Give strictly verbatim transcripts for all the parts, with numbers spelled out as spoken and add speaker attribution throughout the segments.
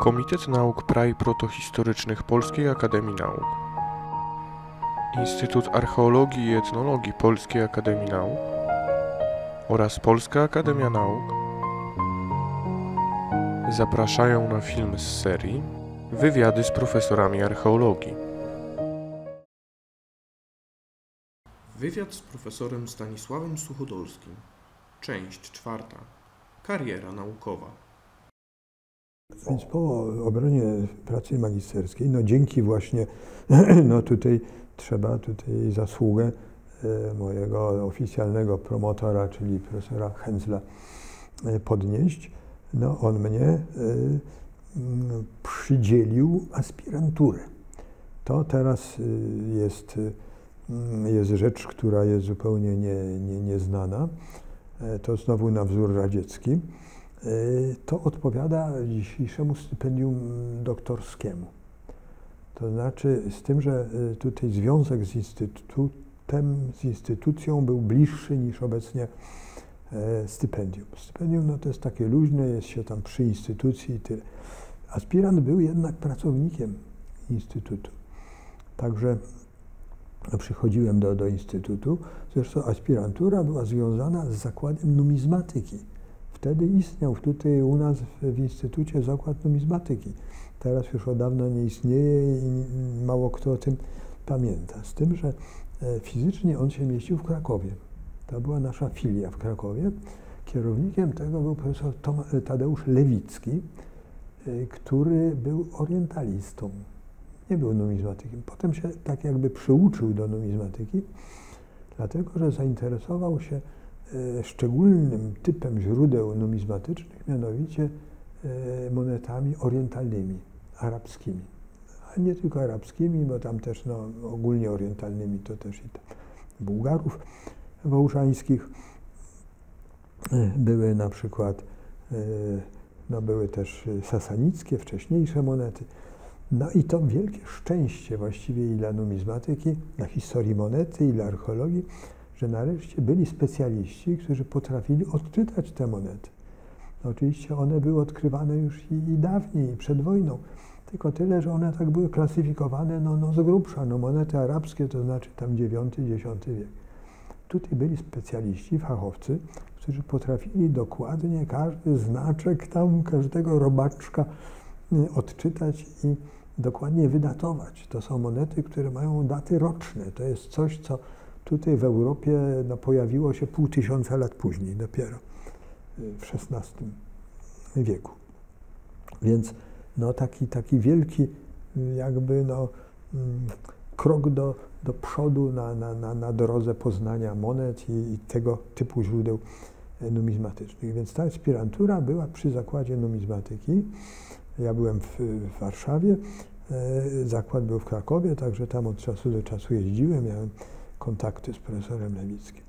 Speaker 1: Komitet Nauk Prai Protohistorycznych Polskiej Akademii Nauk, Instytut Archeologii i Etnologii Polskiej Akademii Nauk oraz Polska Akademia Nauk zapraszają na film z serii Wywiady z profesorami archeologii. Wywiad z profesorem Stanisławem Suchodolskim. Część czwarta. Kariera naukowa.
Speaker 2: Więc po obronie pracy magisterskiej, no dzięki właśnie, no tutaj trzeba tutaj zasługę mojego oficjalnego promotora, czyli profesora Hędzla podnieść. No on mnie przydzielił aspiranturę. To teraz jest, jest rzecz, która jest zupełnie nie, nie, nieznana. To znowu na wzór radziecki. To odpowiada dzisiejszemu stypendium doktorskiemu. To znaczy z tym, że tutaj związek z instytutem, z instytucją był bliższy niż obecnie stypendium. Stypendium no to jest takie luźne, jest się tam przy instytucji i tyle. Aspirant był jednak pracownikiem instytutu. Także przychodziłem do, do instytutu, zresztą aspirantura była związana z zakładem numizmatyki. Wtedy istniał tutaj u nas w instytucie zakład numizmatyki. Teraz już od dawna nie istnieje i mało kto o tym pamięta. Z tym, że fizycznie on się mieścił w Krakowie. To była nasza filia w Krakowie. Kierownikiem tego był profesor Tadeusz Lewicki, który był orientalistą. Nie był numizmatykiem. Potem się tak jakby przyuczył do numizmatyki, dlatego że zainteresował się szczególnym typem źródeł numizmatycznych, mianowicie monetami orientalnymi, arabskimi. A nie tylko arabskimi, bo tam też no, ogólnie orientalnymi, to też i tam Bułgarów wołżańskich. Były na przykład, no były też sasanickie, wcześniejsze monety. No i to wielkie szczęście właściwie i dla numizmatyki, dla historii monety i dla archeologii, że nareszcie byli specjaliści, którzy potrafili odczytać te monety. No oczywiście one były odkrywane już i, i dawniej, i przed wojną, tylko tyle, że one tak były klasyfikowane no, no z grubsza, no monety arabskie to znaczy tam dziewiąty, dziesiąty wiek. Tutaj byli specjaliści, fachowcy, którzy potrafili dokładnie każdy znaczek tam, każdego robaczka odczytać i dokładnie wydatować. To są monety, które mają daty roczne. To jest coś, co tutaj w Europie no, pojawiło się pół tysiąca lat później dopiero, w szesnastym wieku. Więc no, taki, taki wielki jakby no, krok do, do przodu na, na, na, na drodze poznania monet i, i tego typu źródeł numizmatycznych. Więc ta aspirantura była przy zakładzie numizmatyki. Ja byłem w, w Warszawie, zakład był w Krakowie, także tam od czasu do czasu jeździłem, miałem kontakty z profesorem Lewickim.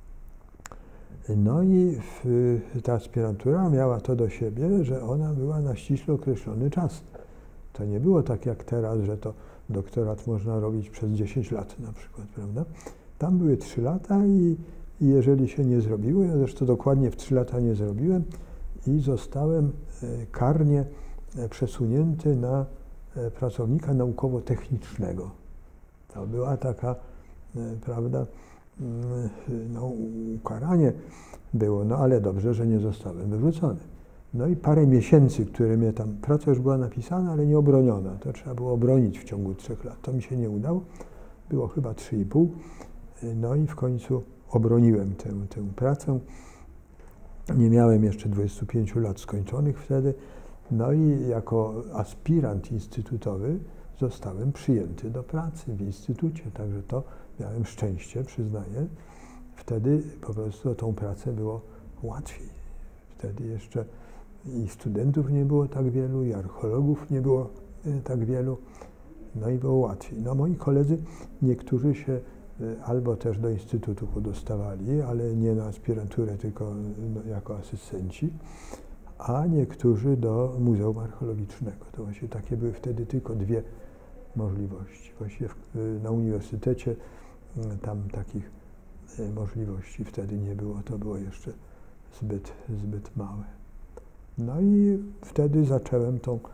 Speaker 2: No i w, ta aspirantura miała to do siebie, że ona była na ściśle określony czas. To nie było tak jak teraz, że to doktorat można robić przez dziesięć lat na przykład, prawda? Tam były trzy lata i, i jeżeli się nie zrobiło, ja zresztą dokładnie w trzy lata nie zrobiłem i zostałem karnie przesunięty na pracownika naukowo-technicznego. To była taka, prawda, no ukaranie było, no ale dobrze, że nie zostałem wyrzucony. No i parę miesięcy, które mnie tam, praca już była napisana, ale nie obroniona. To trzeba było obronić w ciągu trzech lat. To mi się nie udało. Było chyba trzy i pół. No i w końcu obroniłem tę, tę pracę. Nie miałem jeszcze dwudziestu pięciu lat skończonych wtedy. No i jako aspirant instytutowy zostałem przyjęty do pracy w instytucie, także to miałem szczęście, przyznaję. Wtedy po prostu o tą pracę było łatwiej. Wtedy jeszcze i studentów nie było tak wielu, i archeologów nie było tak wielu, no i było łatwiej. No moi koledzy, niektórzy się albo też do instytutu podostawali, ale nie na aspiranturę, tylko no, jako asystenci, a niektórzy do Muzeum Archeologicznego. To właśnie takie były wtedy tylko dwie możliwości. Właściwie w, na uniwersytecie tam takich możliwości wtedy nie było, to było jeszcze zbyt, zbyt małe. No i wtedy zacząłem tą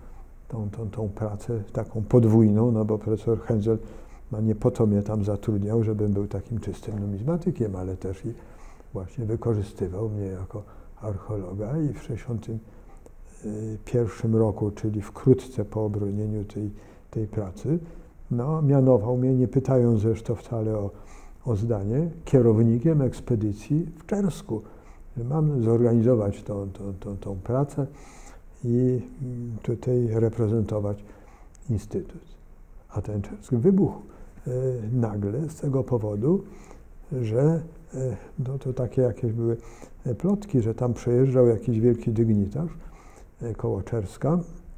Speaker 2: tą, tą, tą pracę taką podwójną, no bo profesor Hänzel no nie po to mnie tam zatrudniał, żebym był takim czystym numizmatykiem, ale też i właśnie wykorzystywał mnie jako archeologa i w sześćdziesiątym pierwszym roku, czyli wkrótce po obronieniu tej, tej pracy, no, mianował mnie, nie pytając zresztą wcale o, o zdanie, kierownikiem ekspedycji w Czersku. Mam zorganizować tą, tą, tą, tą pracę i tutaj reprezentować Instytut. A ten Czersk wybuchł e, nagle z tego powodu, że e, no, to takie jakieś były plotki, że tam przejeżdżał jakiś wielki dygnitarz e, koło Czerska,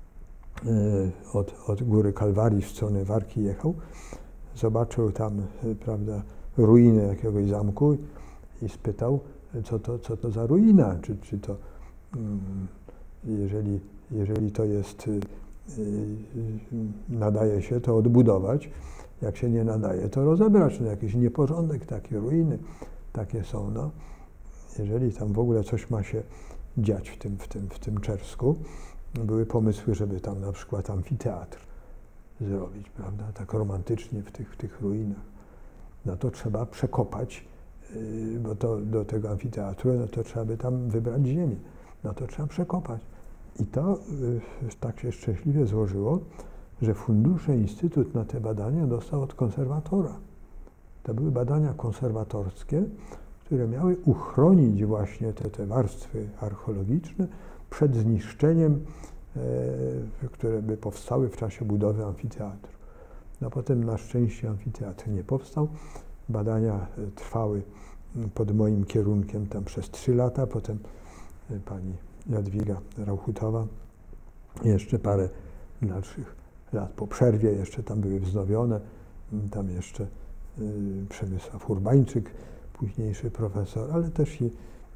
Speaker 2: e, od, od góry Kalwarii w stronę Warki jechał, zobaczył tam, e, prawda, ruiny jakiegoś zamku i spytał, co to, co to za ruina, czy, czy to, mm, jeżeli, jeżeli to jest, y, y, nadaje się, to odbudować, jak się nie nadaje, to rozebrać, no jakiś nieporządek, takie ruiny, takie są, no. Jeżeli tam w ogóle coś ma się dziać w tym, w tym, w tym Czersku, były pomysły, żeby tam na przykład amfiteatr zrobić, prawda, tak romantycznie w tych, w tych ruinach. No to trzeba przekopać, yy, bo to do tego amfiteatru, no to trzeba by tam wybrać ziemię, no to trzeba przekopać. I to yy, tak się szczęśliwie złożyło, że fundusze Instytut na te badania dostał od konserwatora. To były badania konserwatorskie, które miały uchronić właśnie te, te warstwy archeologiczne przed zniszczeniem, yy, które by powstały w czasie budowy amfiteatru. No potem na szczęście amfiteatr nie powstał. Badania trwały pod moim kierunkiem tam przez trzy lata. Potem pani Jadwiga Rauchutowa jeszcze parę dalszych lat po przerwie jeszcze tam były wznowione. Tam jeszcze y, Przemysław Urbańczyk, późniejszy profesor, ale też i,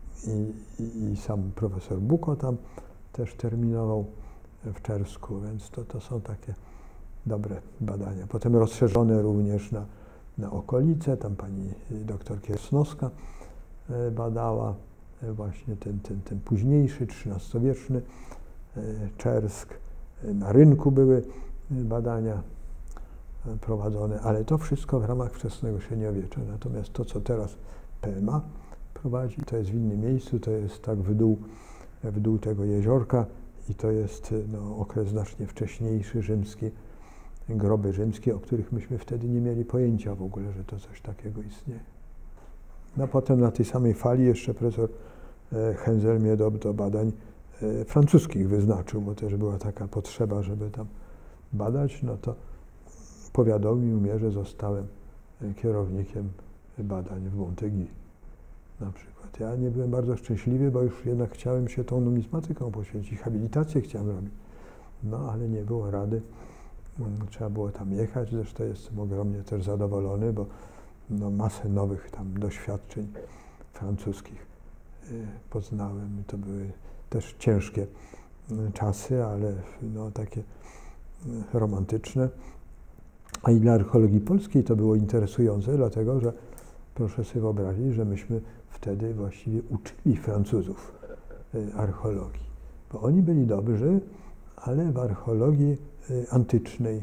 Speaker 2: i, i sam profesor Buko tam też terminował w Czersku, więc to, to są takie dobre badania. Potem rozszerzone również na, na okolice, tam pani doktor Kiersnowska badała właśnie ten, ten, ten późniejszy, trzynastowieczny Czersk. Na rynku były badania prowadzone, ale to wszystko w ramach wczesnego średniowiecza. Natomiast to, co teraz P M A prowadzi, to jest w innym miejscu, to jest tak w dół, w dół tego jeziorka i to jest no, okres znacznie wcześniejszy, rzymski, groby rzymskie, o których myśmy wtedy nie mieli pojęcia w ogóle, że to coś takiego istnieje. No potem na tej samej fali jeszcze profesor Hänzel mnie do, do badań francuskich wyznaczył, bo też była taka potrzeba, żeby tam badać, no to powiadomił mnie, że zostałem kierownikiem badań w Montegui na przykład. Ja nie byłem bardzo szczęśliwy, bo już jednak chciałem się tą numizmatyką poświęcić, habilitację chciałem robić, no ale nie było rady. Trzeba było tam jechać, zresztą jestem ogromnie też zadowolony, bo no, masę nowych tam doświadczeń francuskich y, poznałem. To były też ciężkie y, czasy, ale no, takie y, romantyczne. A i dla archeologii polskiej to było interesujące, dlatego że proszę sobie wyobrazić, że myśmy wtedy właściwie uczyli Francuzów y, archeologii, bo oni byli dobrzy, ale w archeologii y, antycznej.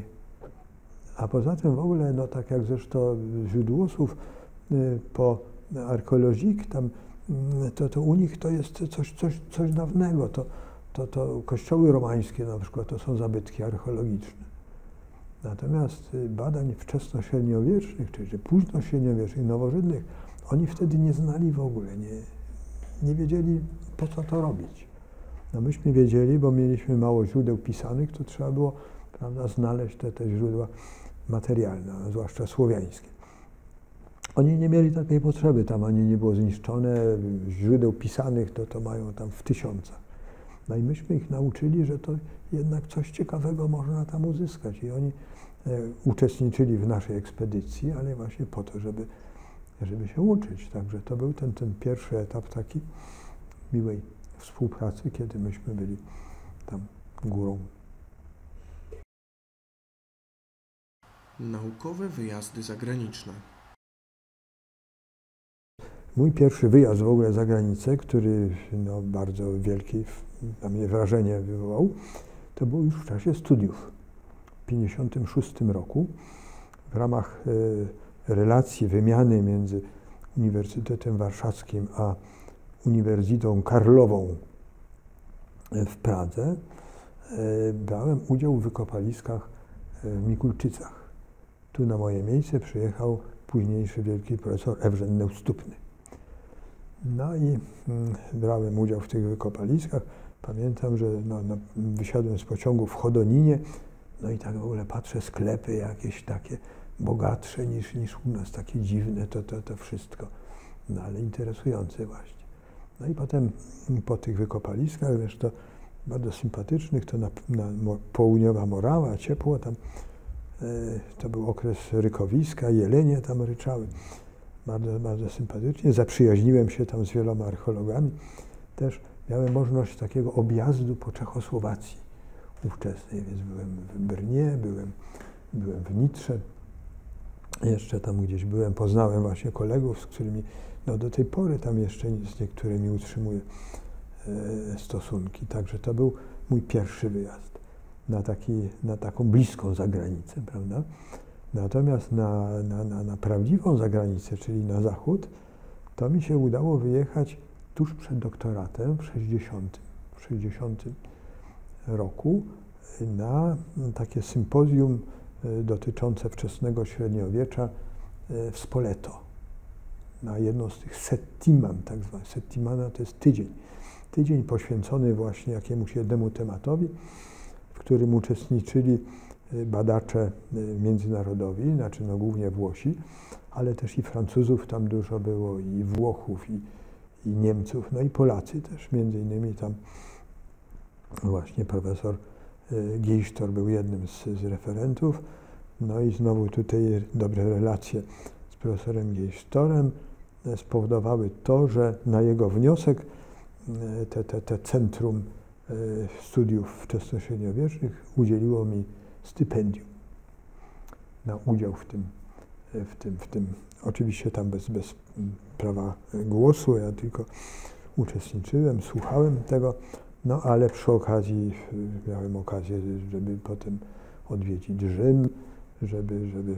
Speaker 2: A poza tym w ogóle, no tak jak zresztą źródłosłów y, po archeologii, tam y, to, to u nich to jest coś, coś, coś dawnego. To, to, to kościoły romańskie na przykład to są zabytki archeologiczne. Natomiast y, badań wczesnośredniowiecznych, czy, czy późnośredniowiecznych, nowożytnych, oni wtedy nie znali w ogóle, nie, nie wiedzieli, po co to robić. No myśmy wiedzieli, bo mieliśmy mało źródeł pisanych, to trzeba było, prawda, znaleźć te, te źródła materialne, zwłaszcza słowiańskie. Oni nie mieli takiej potrzeby, tam ani nie było zniszczone, źródeł pisanych to, to mają tam w tysiącach. No i myśmy ich nauczyli, że to jednak coś ciekawego można tam uzyskać i oni e, uczestniczyli w naszej ekspedycji, ale właśnie po to, żeby, żeby się uczyć. Także to był ten, ten pierwszy etap taki miłej współpracy, kiedy myśmy byli tam górą.
Speaker 1: Naukowe wyjazdy zagraniczne.
Speaker 2: Mój pierwszy wyjazd w ogóle za granicę, który no, bardzo wielkie na mnie wrażenie wywołał, To było już w czasie studiów. W tysiąc dziewięćset pięćdziesiątym szóstym roku w ramach e, relacji, wymiany między Uniwersytetem Warszawskim a Uniwersytetą Karlową w Pradze e, brałem udział w wykopaliskach w Mikulczycach. Tu na moje miejsce przyjechał późniejszy wielki profesor Ewżen Neustupny. No i mm, brałem udział w tych wykopaliskach. Pamiętam, że no, no, wysiadłem z pociągu w Chodoninie, no i tak w ogóle patrzę, sklepy jakieś takie bogatsze niż, niż u nas, takie dziwne to, to, to wszystko, no ale interesujące właśnie. No i potem po tych wykopaliskach, zresztą bardzo sympatycznych, to na, na południowa Morała, ciepło tam, e, to był okres rykowiska, jelenie tam ryczały. Bardzo, bardzo sympatycznie. Zaprzyjaźniłem się tam z wieloma archeologami. Też miałem możliwość takiego objazdu po Czechosłowacji ówczesnej, więc byłem w Brnie, byłem, byłem w Nitrze. Jeszcze tam gdzieś byłem, poznałem właśnie kolegów, z którymi no do tej pory tam jeszcze z niektórymi utrzymuję e, stosunki. Także to był mój pierwszy wyjazd na, taki, na taką bliską zagranicę, prawda? Natomiast na, na, na, na prawdziwą zagranicę, czyli na zachód, to mi się udało wyjechać tuż przed doktoratem w sześćdziesiątym roku na takie sympozjum dotyczące wczesnego średniowiecza w Spoleto. Na jedną z tych settiman, tak zwanych. Settimana to jest tydzień. Tydzień poświęcony właśnie jakiemuś jednemu tematowi, w którym uczestniczyli badacze międzynarodowi, znaczy no głównie Włosi, ale też i Francuzów tam dużo było, i Włochów, i, i Niemców, no i Polacy też, między innymi tam właśnie profesor Giejsztor był jednym z, z referentów, no i znowu tutaj dobre relacje z profesorem Giejsztorem spowodowały to, że na jego wniosek te, te, te Centrum Studiów Wczesnośredniowiecznych udzieliło mi stypendium na udział w tym, w tym, w tym. Oczywiście tam bez, bez prawa głosu, ja tylko uczestniczyłem, słuchałem tego, no ale przy okazji miałem okazję, żeby potem odwiedzić Rzym, żeby, żeby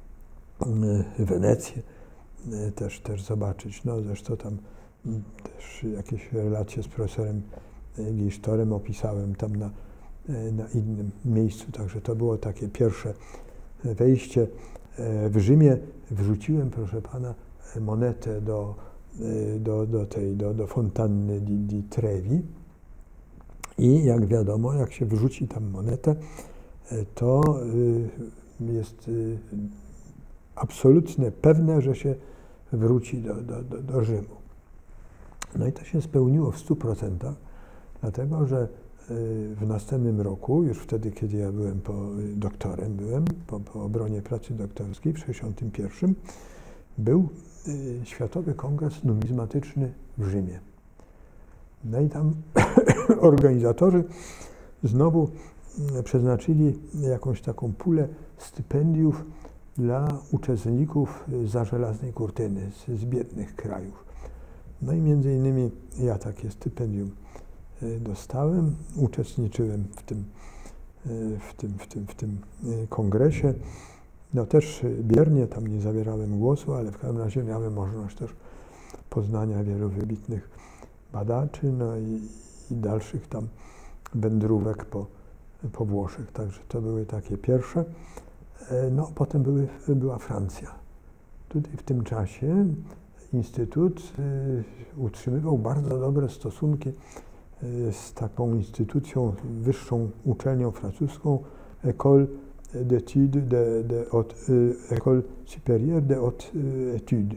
Speaker 2: Wenecję też, też zobaczyć. No zresztą tam też jakieś relacje z profesorem Giejsztorem opisałem tam na na innym miejscu, także to było takie pierwsze wejście. W Rzymie wrzuciłem, proszę pana, monetę do, do, do tej, do, do fontanny di, di Trevi i jak wiadomo, jak się wrzuci tam monetę, to jest absolutnie pewne, że się wróci do, do, do, do Rzymu. No i to się spełniło w stu procentach, dlatego że w następnym roku, już wtedy, kiedy ja byłem po doktorem, byłem po, po obronie pracy doktorskiej w sześćdziesiątym pierwszym, był y, Światowy Kongres Numizmatyczny w Rzymie. No i tam organizatorzy znowu przeznaczyli jakąś taką pulę stypendiów dla uczestników za żelaznej kurtyny z, z biednych krajów. No i między innymi ja takie stypendium dostałem, uczestniczyłem w tym, w tym, w tym, w tym kongresie. No też biernie, tam nie zabierałem głosu, ale w każdym razie miałem możliwość też poznania wielu wybitnych badaczy, no i, i dalszych tam wędrówek po, po Włoszech. Także to były takie pierwsze. No potem były, była Francja. Tutaj w tym czasie Instytut utrzymywał bardzo dobre stosunki z taką instytucją, wyższą uczelnią francuską, École d'études de, de haute, École supérieure de haute études.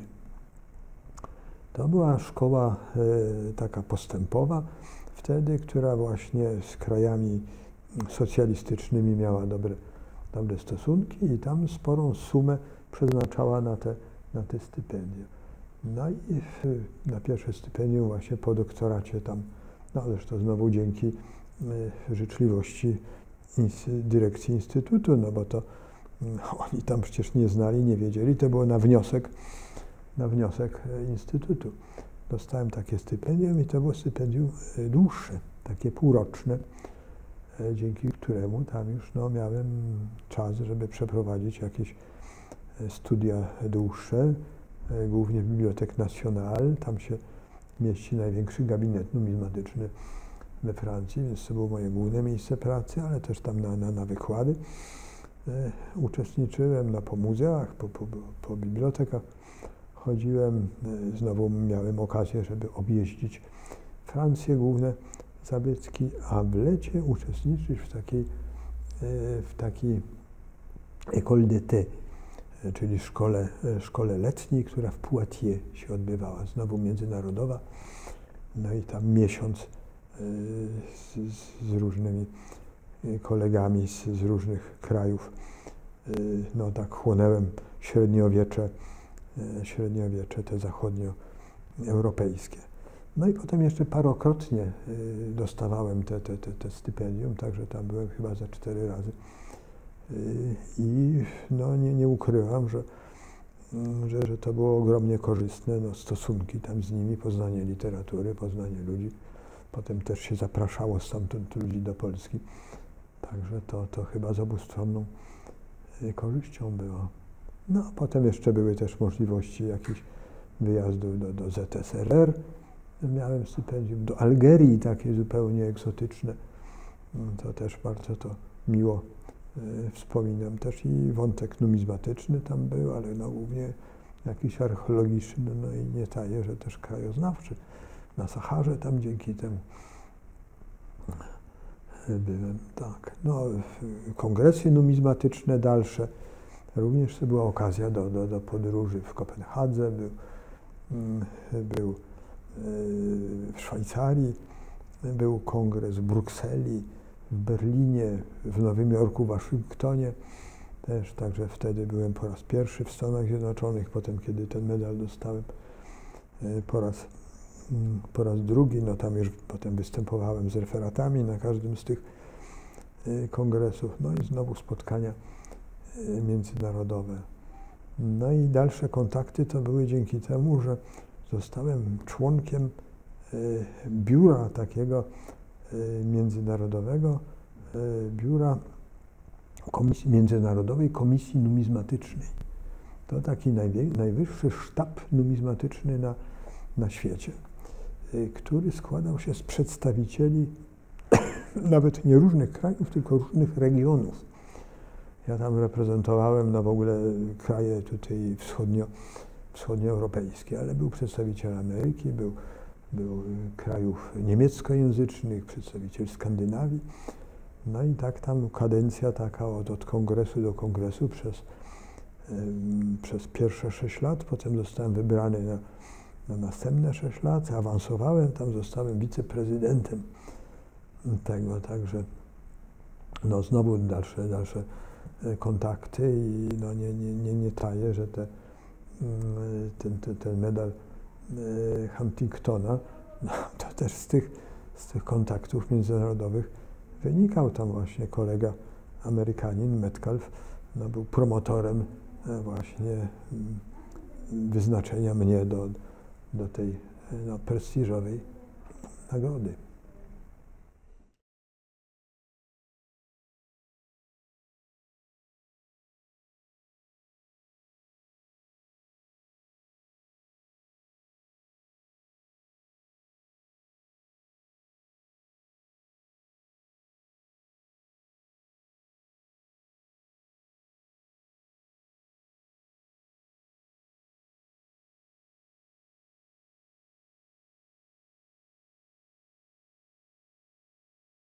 Speaker 2: To była szkoła taka postępowa wtedy, która właśnie z krajami socjalistycznymi miała dobre, dobre stosunki i tam sporą sumę przeznaczała na te, na te stypendia. No i na pierwsze stypendium właśnie po doktoracie tam, no zresztą znowu dzięki y, życzliwości ins dyrekcji Instytutu, no bo to y, oni tam przecież nie znali, nie wiedzieli, to było na wniosek, na wniosek y, Instytutu. Dostałem takie stypendium i to było stypendium y, dłuższe, takie półroczne, dzięki któremu tam już no, miałem czas, żeby przeprowadzić jakieś studia dłuższe, głównie w Bibliothèque Nationale. Tam się mieści największy gabinet numizmatyczny we Francji, więc to było moje główne miejsce pracy, ale też tam na, na, na wykłady e, uczestniczyłem, no, po muzeach, po, po, po bibliotekach chodziłem. E, znowu miałem okazję, żeby objeździć Francję, główne zabytki, a w lecie uczestniczyć w takiej, e, w takiej École d'été, e, czyli szkole, e, szkole letniej, która w Poitiers się odbywała, znowu międzynarodowa. No i tam miesiąc Z, z różnymi kolegami z, z różnych krajów. No tak chłonęłem średniowiecze, średniowiecze te zachodnioeuropejskie. No i potem jeszcze parokrotnie dostawałem te, te, te, te stypendium, także tam byłem chyba za cztery razy. I no nie, nie ukrywam, że, że, że to było ogromnie korzystne, no stosunki tam z nimi, poznanie literatury, poznanie ludzi. Potem też się zapraszało stamtąd ludzi do Polski. Także to, to chyba z obustronną korzyścią było. No a potem jeszcze były też możliwości jakichś wyjazdów do, do Z S R R. Miałem stypendium do Algierii, takie zupełnie egzotyczne. To też bardzo to miło e, wspominam. Też i wątek numizmatyczny tam był, ale no głównie jakiś archeologiczny, no i nie taję, że też krajoznawczy. Na Saharze tam dzięki temu byłem, tak. No, kongresy numizmatyczne dalsze. Również to była okazja do, do, do podróży w Kopenhadze, był, był w Szwajcarii, był kongres w Brukseli, w Berlinie, w Nowym Jorku, w Waszyngtonie też, także wtedy byłem po raz pierwszy w Stanach Zjednoczonych, potem kiedy ten medal dostałem po raz Po raz drugi, no tam już potem występowałem z referatami na każdym z tych y, kongresów, no i znowu spotkania y, międzynarodowe. No i dalsze kontakty to były dzięki temu, że zostałem członkiem y, biura takiego y, międzynarodowego, y, biura Komisji, Międzynarodowej Komisji Numizmatycznej. To taki najwie, najwyższy sztab numizmatyczny na, na świecie, który składał się z przedstawicieli nawet nie różnych krajów, tylko różnych regionów. Ja tam reprezentowałem no w ogóle kraje tutaj wschodnio, wschodnioeuropejskie, ale był przedstawiciel Ameryki, był, był krajów niemieckojęzycznych, przedstawiciel Skandynawii. No i tak tam kadencja taka od, od kongresu do kongresu przez, um, przez pierwsze sześć lat, potem zostałem wybrany na na następne sześć lat, awansowałem, tam zostałem wiceprezydentem tego, także no znowu dalsze, dalsze kontakty i no nie, nie, nie, nie taję, że te, ten, ten, ten medal Huntingtona, no to też z tych, z tych kontaktów międzynarodowych wynikał. Tam właśnie kolega Amerykanin, Metcalf, no był promotorem właśnie wyznaczenia mnie do do tej no, prestiżowej nagrody.